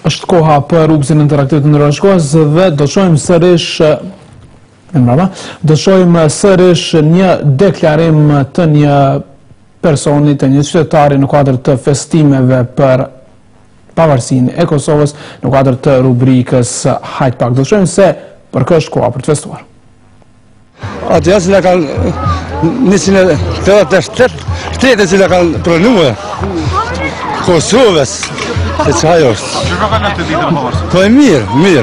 Është koha për rrugësin interaktiv të ndërshkohës dhe do shohim sërish një deklarim të një personi, të një qytetari në kuadër të festimeve për pavarësinë e Kosovës në kuadër të rubrikës Hajt Pak. Do shohim se për kë është koha për të festuar. Atë që na kanë 188 shtete që na kanë pranuar Kosovës. Se çaj është? Që ka në të ditën e pavarësisë? Po e mirë.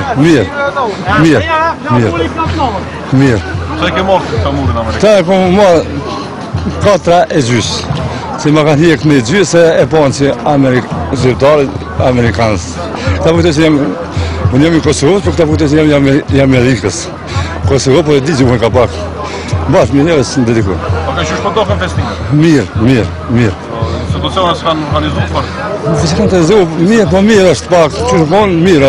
Sa ke marrë këta murin Amerikë? Ta e kom marrë 4 e gjys. Se ma kanë hjek me gjys e panë që zyrtarit Amerikanës. Këta vëte që unë jam i Kosovës, për këta vëte që jam i Amerikës. Kosovë, po e di që unë ka pak. Bashkë, me njëve së në dedikuar. Po ka qysh përdohen festimet? Mirë. Institucionet s'kanë organizu fort? S'kanë të zohë, mirë, po mirë është pak, që në konë mirë.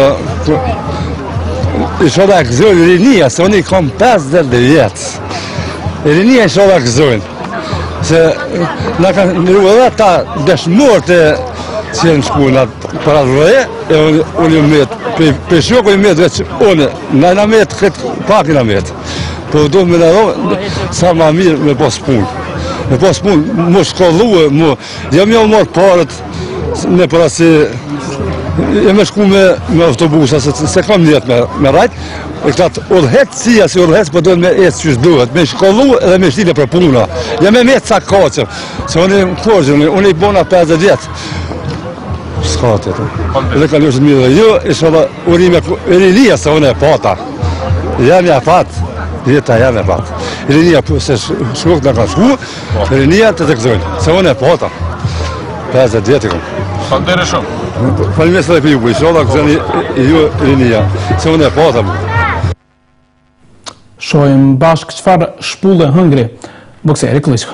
I shoda këzojnë rinia, se unë i kom 50 vjetë. Rinia i shoda këzojnë. Se në kanë miru edhe ta deshmur të që në shkuna për atë vëje, e unë ju metë, për shoko ju metë veç unë, në metë, këtë pak në metë. Po do me në dojë, sa ma mirë me pos punë. Me pas punë, më shkolluë, jam jo marrë parët, në për asë, jam e shku me autobusa, se kam njëtë me rajtë, e këtë udhëhetësia, si udhëhetës, po dojnë me ecë qështë duhet, me shkolluë edhe me shtile për puna. Jam e metë sa kaqër, se unë i kërgjë, unë i bona 50 vjetë. Ska të jetë. Edhe ka lëshët mirë dhe jo, isha dhe urime e rinia, se unë e pata. Jam e patë. Jeta jam e patë. Rinia, se shkuk në kanë shku, rinia të gëzojnë, se unë e pata. 50 vjetë i kom. Fandere shumë. Falimes dhe për ju, isha dhe gëzojnë i ju rinia, se unë e pata. Shohim bashkë qëfar shpullë hëngri, bokseri Klitschko.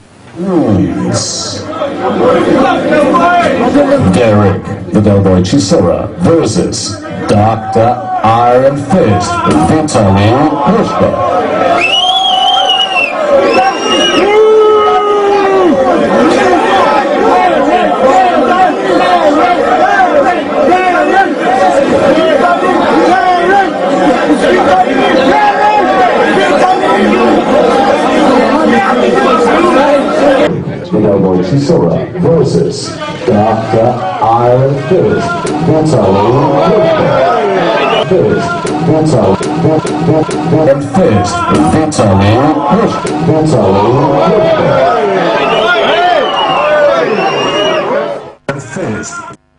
Derek the Delboy Chisora versus Dr. Iron Fist Vitaly Klitschko. Delboy Chisora versus Dr. Iron Fist Vitaly Klitschko. And Fist Vitaly Klitschko. And Fist.